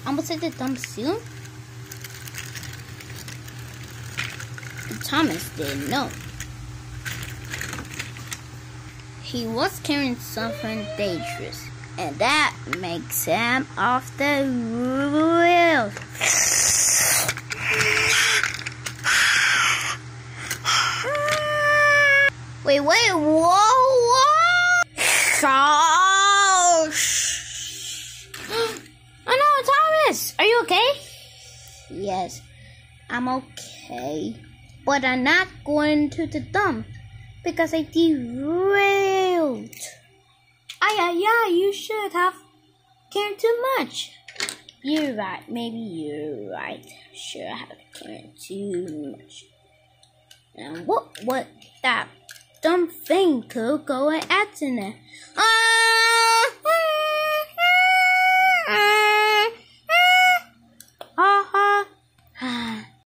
almost at the dump soon? Thomas didn't know. He was carrying something dangerous, and that makes him off the rails. Wait, whoa! Oh no, Thomas! Are you okay? Yes, I'm okay. But I'm not going to the dump because I derailed. You should have cared too much. You're right, maybe you're right. Sure, I have cared too much. And what that dumb thing could go at accident?